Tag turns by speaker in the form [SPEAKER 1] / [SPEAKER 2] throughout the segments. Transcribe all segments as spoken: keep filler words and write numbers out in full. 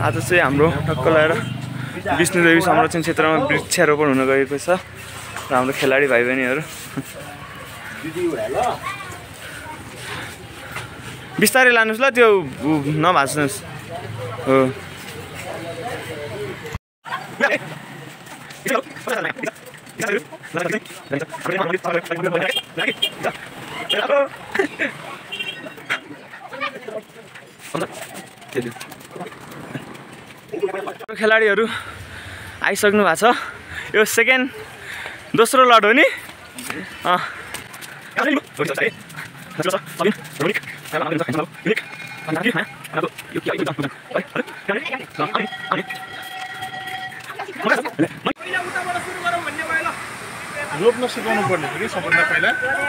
[SPEAKER 1] आज चाहिँ हाम्रो टक्क लगाएर विष्णुदेवी संरक्षण क्षेत्रमा वृक्षारोपण हुन गएको छ र हाम्रो खेलाडी भाइ बहिनीहरू बिस्तारै लानुस् ल, त्यो नभाच्नुस्। हो खेलाडीहरू आइसक्नु भएको छ। यो सेकेन्ड दोस्रो लड हो नि।
[SPEAKER 2] रोप्न सिकाउनु पर्ने थियो कि सबभन्दा पहिला।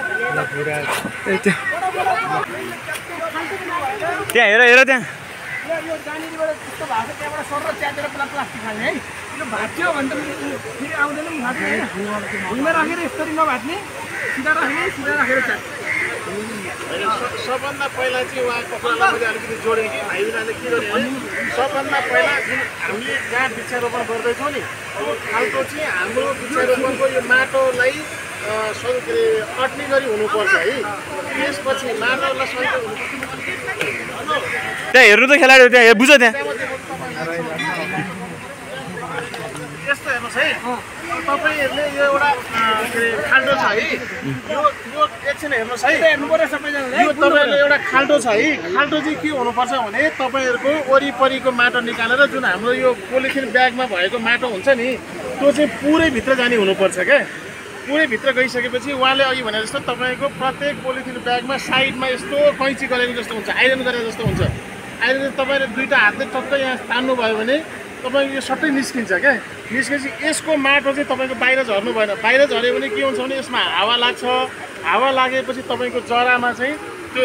[SPEAKER 1] त्यहाँ हेर हेर त्यहाँ
[SPEAKER 3] यो जानेबाट त्यस्तो भएको छ, त्यहाँबाट सर च्यातेर पुरा प्लास्टिक खाने है। यो भाँच्यो भने त फेरि आउँदैन नि भाँच्यो होइन। भुइँमा राखेर यसरी नभाँच्ने, सिधा राख्ने, सिधा राखेर च्यात्ने।
[SPEAKER 2] सबभन्दा पहिला चाहिँ उहाँको कुरालाई मैले अलिकति जोडेँ कि भाइ बहिनीले के गर्ने भने सबभन्दा पहिला जुन हामीले जहाँ वृक्षारोपण गर्दैछौँ नि त्यो खालको चाहिँ हाम्रो वृक्षारोपणको यो माटोलाई के अरे अट्ने गरी हुनुपर्छ है। त्यसपछि माटोलाई सही
[SPEAKER 1] त्यहाँ हेर्नु त खेलाडी त्यहाँ बुझ त्यहाँ
[SPEAKER 2] यस्तो हेर्नुहोस् है, तपाईँहरूले यो एउटा के अरे खाल्डो छ है। यो यो एकछिन हेर्नुहोस् है,
[SPEAKER 3] हेर्नु पर्यो सबैजनाले।
[SPEAKER 2] यो तपाईँहरूले एउटा खाल्डो छ है। खाल्डो चाहिँ के हुनुपर्छ भने तपाईँहरूको वरिपरिको माटो निकालेर जुन हाम्रो यो पोलिथिन ब्यागमा भएको माटो हुन्छ नि त्यो चाहिँ पुरै भित्र जाने हुनुपर्छ क्या। पुरै भित्र गइसकेपछि उहाँले अघि भने जस्तो तपाईँको प्रत्येक पोलिथिन ब्यागमा साइडमा यस्तो कैँची गरेको जस्तो हुन्छ, आइरन गरेको जस्तो हुन्छ। आइरन तपाईँले दुईवटा हातले टक्क यहाँ तान्नु भयो भने तपाईँको यो सट्टै निस्किन्छ क्या। निस्केपछि यसको माटो चाहिँ तपाईँको बाहिर झर्नु भएन। बाहिर झऱ्यो भने के हुन्छ भने यसमा हावा लाग्छ। हावा लागेपछि तपाईँको जरामा चाहिँ त्यो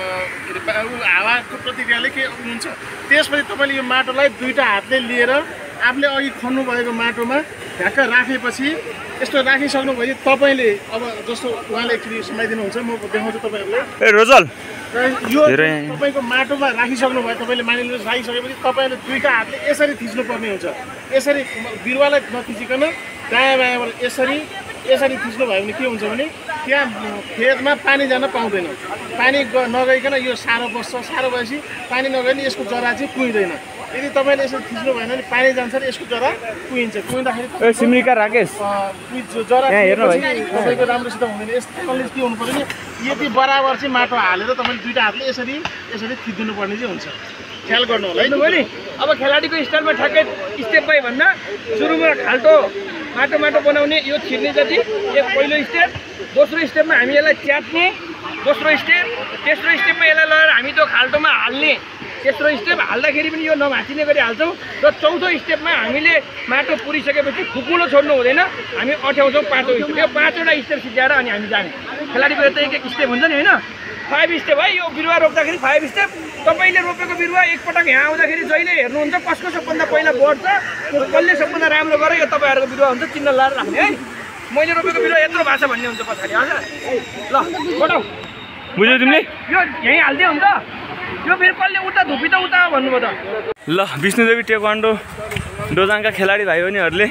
[SPEAKER 2] हावाको प्रतिक्रियाले के हुन्छ, त्यसपछि तपाईँले यो माटोलाई दुईवटा हातले लिएर आफूले अघि खन्नु भएको माटोमा ढ्याक्क राखेपछि यस्तो राखिसक्नु भयो तपाईँले अब जस्तो उहाँले एकचोटि समाइदिनुहुन्छ, म देखाउँछु तपाईँहरूले।
[SPEAKER 1] ए रोजल
[SPEAKER 2] यो तपाईँको माटोमा राखिसक्नु भयो, तपाईँले मानिलिनुहोस् राखिसकेपछि तपाईँले दुईवटा हातले यसरी थिच्नुपर्ने हुन्छ। यसरी बिरुवालाई नथिचिकन दायाँ बायाँबाट यसरी यसरी थिच्नु भयो भने के हुन्छ भने त्यहाँ खेतमा पानी जान पाउँदैन। पानी नगइकन यो सारो बस्छ। सारो भएपछि पानी नगए नि यसको जरा चाहिँ कुहिँदैन। यदि तपाईँले यसरी थिच्नु भएन भने पानी जान्छ र यसको जरा कुहिन्छ। कुहिँदाखेरि
[SPEAKER 1] सिमरिका राकेश
[SPEAKER 2] जरा तपाईँको राम्रोसित हुँदैन। यसले के हुनु पऱ्यो नि यति बराबर चाहिँ माटो हालेर तपाईँले दुईवटा हातले यसरी यसरी थिचिदिनु पर्ने चाहिँ हुन्छ। ख्याल गर्नु होला है
[SPEAKER 3] नि। अब खेलाडीको स्टाइलमा ठ्याक्कै स्टेप बाई भन्दा सुरुमा खाल्टो माटो माटो बनाउने यो छिर्ने जति एक पहिलो स्टेप, दोस्रो स्टेपमा हामी यसलाई च्यात्ने, दोस्रो स्टेप, तेस्रो स्टेपमा यसलाई लगेर हामी त्यो खाल्टोमा हाल्ने, तेस्रो स्टेप हाल्दाखेरि पनि यो नभाँचिने गरी हाल्छौँ र चौथो स्टेपमा हामीले माटो पुरिसकेपछि खुकुलो छोड्नु हुँदैन, हामी अठ्याउँछौँ पाँचौँ स्टेप। यो पाँचवटा स्टेप सिकाएर अनि हामी जाने। खेलाडीको त एक एक स्टेप हुन्छ नि होइन। फाइभ स्टेप है, यो बिरुवा रोप्दाखेरि फाइभ स्टेप। तपाईँले रोपेको बिरुवा एकपटक यहाँ आउँदाखेरि जहिले हेर्नुहुन्छ कसको सबभन्दा पहिला बढ्छ, कसले सबभन्दा राम्रो गरेर यो तपाईँहरूको बिरुवा हुन्छ चिन्ह लाएर राख्ने है। मैले रोपेको बिरुवा यत्रो भएको छ भन्ने हुन्छ पछाडि। हजुर ल बटाउ
[SPEAKER 1] बुझ्यौ तिमीले?
[SPEAKER 3] यो यहीँ हाल्दै हुन्छ। यो फेरि कसले उता धुपी त उता भन्नुभयो त।
[SPEAKER 1] ल विष्णुदेवी टेक्वान्डो डोजाङका खेलाडी भाइ बहिनीहरूले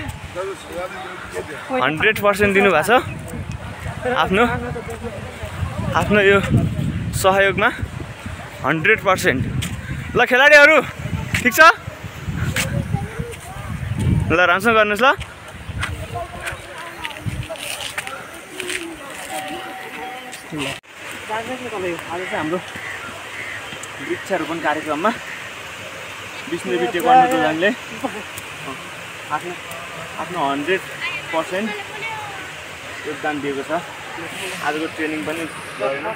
[SPEAKER 1] हन्ड्रेड पर्सेन्ट दिनुभएको छ आफ्नो आफ्नो यो सहयोगमा। Hundred percent. ल खेलाडीहरू ठिक छ? ल राम्रोसँग गर्नुहोस् ल। आज चाहिँ हाम्रो वृक्षारोपण कार्यक्रममा विष्णुदेवी टेक्वान्डो डोजाङले आफ्नो आफ्नो हन्ड्रेड पर्सेन्ट योगदान दिएको छ। आजको ट्रेनिङ पनि गरेन।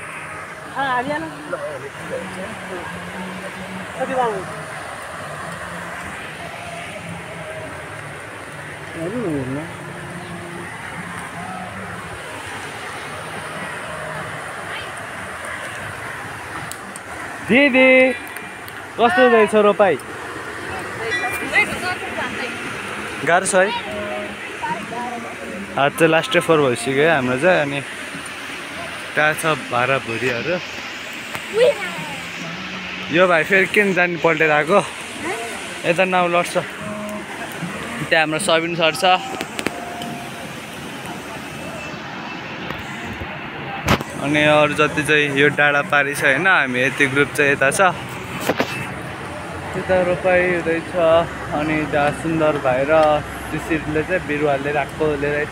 [SPEAKER 1] दिदी कस्तो रहेछ रोपाई? गाह्रो छ है। आज चाहिँ लास्ट फोर भइसक्यो हाम्रो चाहिँ। अनि त्यहाँ छ भाडा भुरीहरू। यो भाइ फेरि किन जाने पल्टेर आएको? यता नाउ लड्छ त्यहाँ हाम्रो सबिन सर छ अनि अरू जति चाहिँ यो डाँडा पारी छ होइन हामी यति ग्रुप चाहिँ यता छ यता रोपाइ हुँदैछ अनि त्यहाँ सुन्दर भाइ र शिशिरले चाहिँ बिरुवाले राखेको लिइरहेछ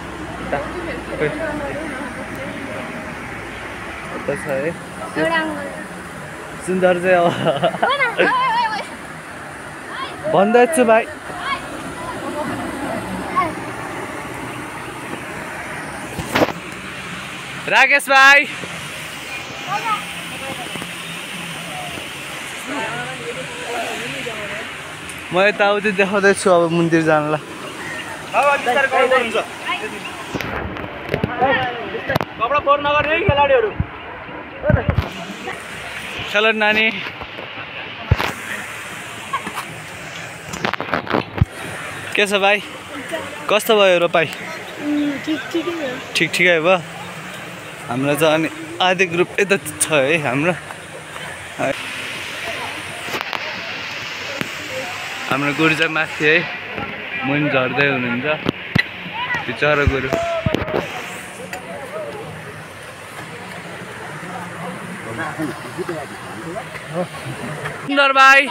[SPEAKER 1] यता छ है सुन्दर चाहिँ अब भन्दैछु भाइ राकेश भाइ म यताउति देखाउँदैछु अब मन्दिर जानलाई
[SPEAKER 3] कपडा फोहोर नगर्ने है खेलाडीहरू
[SPEAKER 1] चल नानी के छ भाइ कस्तो भयो रोपाइ ठिक ठिकै भयो हाम्रो चाहिँ अनि आधी ग्रुप यता छ है हाम्रो हाम्रो गुरु चाहिँ माथि है मुनि झर्दै हुनुहुन्छ त्यो चरा गुरु सुन्दर भाइ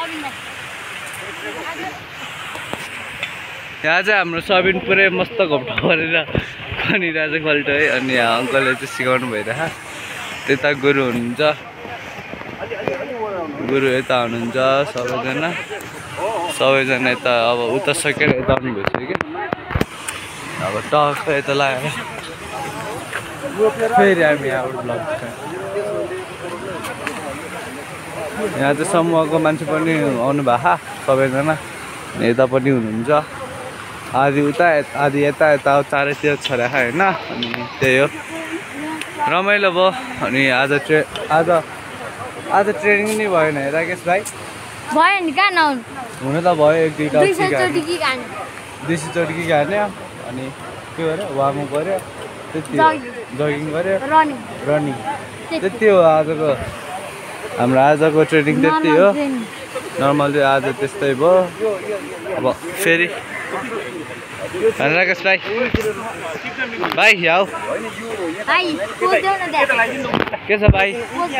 [SPEAKER 1] यहाँ चाहिँ हाम्रो सबिन पुरै मस्त घप्टा गरेर खनिरहेको चाहिँ खल्टो है अनि यहाँ अङ्कलले चाहिँ सिकाउनु भइरहेको त्यता गुरु हुनुहुन्छ गुरु यता हुनुहुन्छ सबैजना सबैजना यता अब उता सकेर यता आउनु भइसक्यो क्या अब टक्क यता लगाएर फेरि हामी यहाँबाट ब्लग यहाँ चाहिँ समूहको मान्छे पनि आउनु भएको सबैजना यता पनि हुनुहुन्छ आधी उता आधी यता यता चारैतिर छरेको होइन अनि त्यही हो रमाइलो भयो अनि आज ट्रे आज आज ट्रेनिङ नै भएन राकेश भाइ
[SPEAKER 4] भयो नि कहाँ नआउनु
[SPEAKER 1] हुन त भयो एक दुईवटा
[SPEAKER 4] दुई सय चोटि गाने
[SPEAKER 1] दुई सय चोटि गाने अनि के गर्यो वार्मअप गऱ्यो त्यति जगिङ गऱ्यो
[SPEAKER 4] रनिङ
[SPEAKER 1] रनिङ त्यति हो आजको हाम्रो आजको ट्रेनिङ त्यति हो नर्मल चाहिँ आज त्यस्तै भयो अब फेरि राकेश भाइ भाइ आऊ के छ भाइ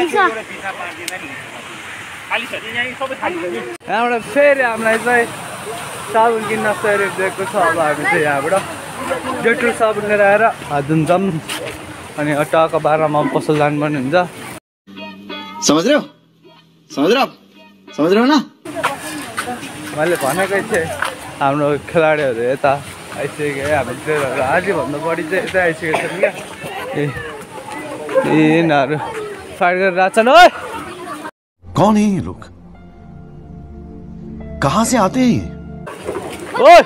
[SPEAKER 1] यहाँबाट फेरि हामीलाई चाहिँ साबुन किन्न सहयोग दिएको छ अब हामी चाहिँ यहाँबाट डेटोल साबुन लिएर आएर हात धुन्छौँ अनि अट्टाको बाह्रमा पसल जानुपर्ने हुन्छ
[SPEAKER 5] समझ रहे हो समझ रहे हो समझ रहे हो ना
[SPEAKER 1] मैले भनेकै थिएँ हाम्रो खेलाडीहरू यता आइसक्यो हाम्रो प्लेयरहरू आजभन्दा बढी चाहिँ यतै आइसकेको छन् क्या ए यिनीहरू फाइट गरेर राख्छन् ओइ
[SPEAKER 5] कौन है ये लोग कहाँ से आते हैं
[SPEAKER 1] ओइ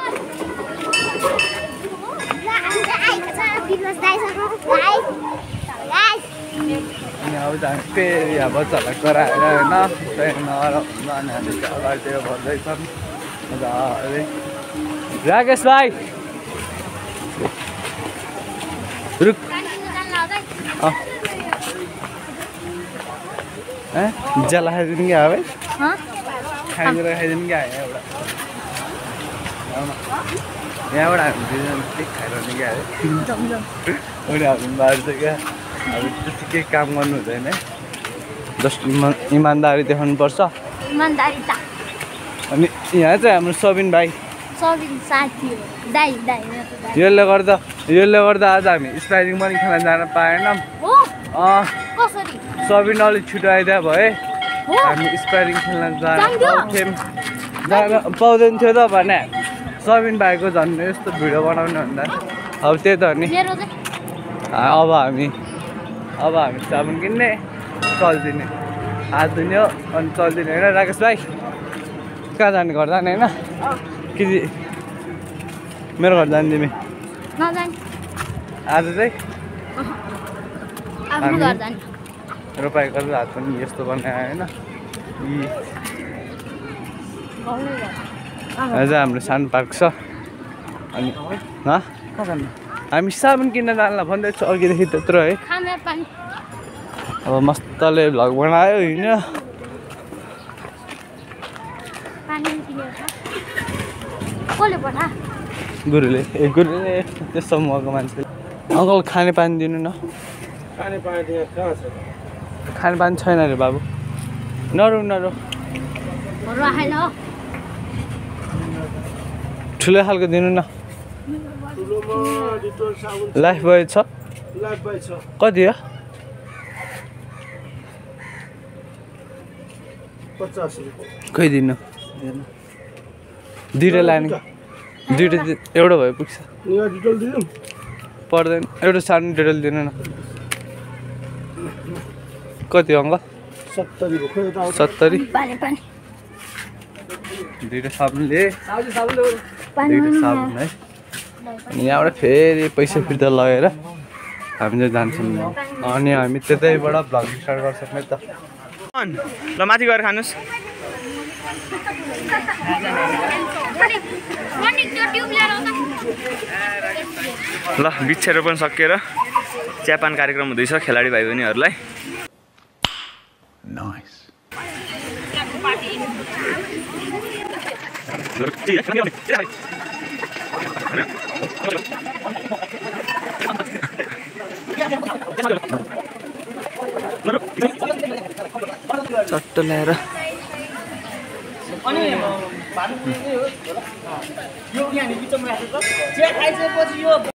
[SPEAKER 1] अनि अब चाहिँ फेरि अब बच्चालाई कराएर होइन नानीहरूले अगाडितिर भन्दैछन् मजाले राकेश भाइ रुक जला खाइदिनु क्या भाइ खाइदिएर खाइदिनु क्या यहाँबाट यहाँबाट हामी दुईजना केही खाइरहने क्या उनीहरू बाहिर चाहिँ क्या अब त्यति केही काम गर्नु हुँदैन है जस्ट इमान्दारी देखाउनुपर्छ
[SPEAKER 4] इमान्दारिता
[SPEAKER 1] अनि यहाँ चाहिँ हाम्रो सबिन भाइ
[SPEAKER 4] सबिन साथी हो दाइ दाइ
[SPEAKER 1] यसले गर्दा यसले गर्दा आज हामी स्पाइरिङ पनि खेल्न जान पाएनौँ
[SPEAKER 4] हो कसरी
[SPEAKER 1] सबिन अलिक छिटो आइदिया भए हामी स्पाइरिङ खेल्न जान पाउँथ्यौँ जान पाउँदैन थियो त भने सबिन भाइको झन् यस्तो भिडियो बनाउने भन्दा अब त्यही त हो नि अब हामी अब हामी साबुन किन्ने चल्दिने हात धुने हो अनि चल्दिने होइन राकेश भाइ कहाँ जाने घर जाने होइन कि मेरो घर जाने तिमी आज चाहिँ रोपाइ गरेर हात पनि यस्तो बनायो होइन अझ हाम्रो सानो पार्क छ अनि हामी साबुन किन्न जानलाई भन्दैछु अघिदेखि त्यत्रो है अब मस्तले भ्लग बनायो होइन
[SPEAKER 4] पानी किनेको छ कसले पठा
[SPEAKER 1] गुरुले ए गुरुले त्यस्तो मको मान्छे अङ्कल खाने पानी दिनु न
[SPEAKER 3] खाने पानी त्यहाँ कहाँ छ
[SPEAKER 1] खाने पानी छैन अरे बाबु नरौ नरौ
[SPEAKER 4] राखेन
[SPEAKER 1] ठुलो खालको दिनु न
[SPEAKER 3] ठुलोमा डिटोल साबुन
[SPEAKER 1] लाइफ बोय छ
[SPEAKER 3] लाइफ बोय छ
[SPEAKER 1] कति हो
[SPEAKER 3] पचास रुपियाँ
[SPEAKER 1] खै दिनु दुइटा लाने दुइटा दि- एउटा भए पुग्छ
[SPEAKER 3] यहाँ डिटोल दिनु
[SPEAKER 1] पर्दैन एउटा सानो डेटल दिनु न कति हो अङ्कल
[SPEAKER 3] सत्तरी भयो खोइ यता आउँछ
[SPEAKER 1] सत्तरी
[SPEAKER 4] पानी पानी
[SPEAKER 1] दुइटा साबुनले
[SPEAKER 4] पानी
[SPEAKER 1] दुइटा साबुन है अनि यहाँबाट फेरि पैसा फिर्ता लगेर हामी चाहिँ जान्छौँ अनि हामी त्यतैबाट भ्लगिङ स्टार्ट गर्छौँ है त
[SPEAKER 6] ल माथि गएर खानुहोस् ल वृक्षारोपण सकिएर चियापान कार्यक्रम हुँदैछ खेलाडी भाइ बहिनीहरूलाई
[SPEAKER 1] चट्ट ल्याएर
[SPEAKER 3] अनि भानु यो यहाँनिर बिचमा राखेको चिया खाइसकेपछि यो